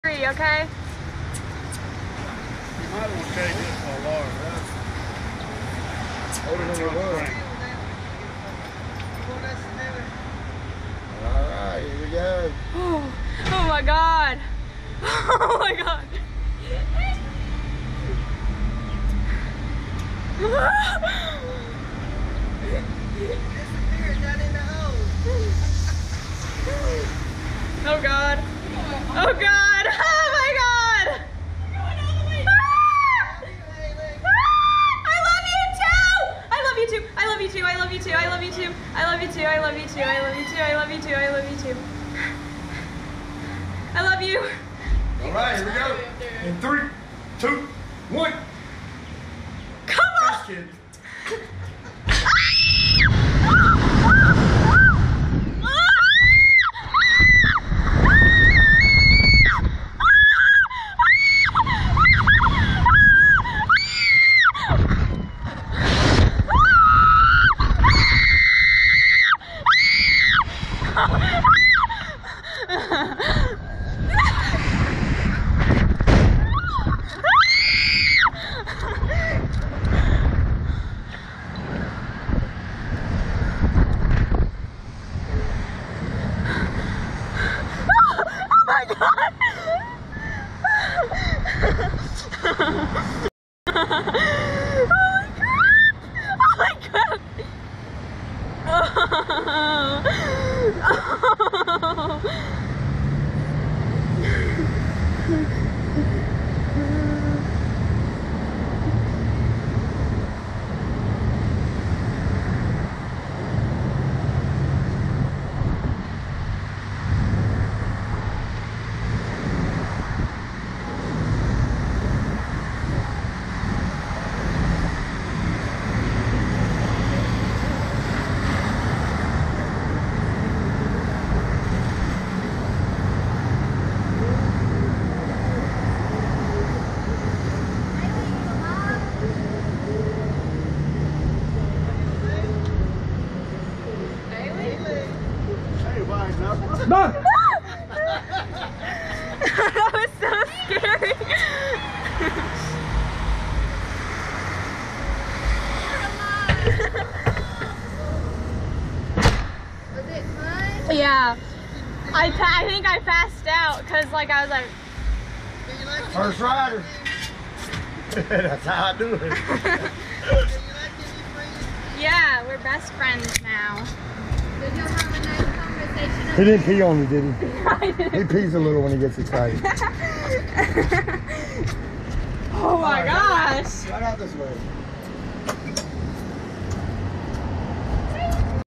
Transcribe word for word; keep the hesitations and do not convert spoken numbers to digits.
Okay? You might want to change this for a large. Older than it was. All right, here we go. Oh, oh my God. Oh my God. Oh God. Oh God. Oh my God. I love you too. I love you too. I love you too. I love you too. I love you too. I love you too. I love you too. I love you too. I love you too. I love you too. I love you. All right, here we go. In three, two, one. Come on. Just kidding. No. That was so scary. Was it fun? Yeah. I, pa I think I passed out because like I was like. First rider. That's how I do it. Yeah, we're best friends now. Did you have a nice conversation? He didn't pee on you, did he? He pees a little when he gets excited. Oh my gosh. Right out this way.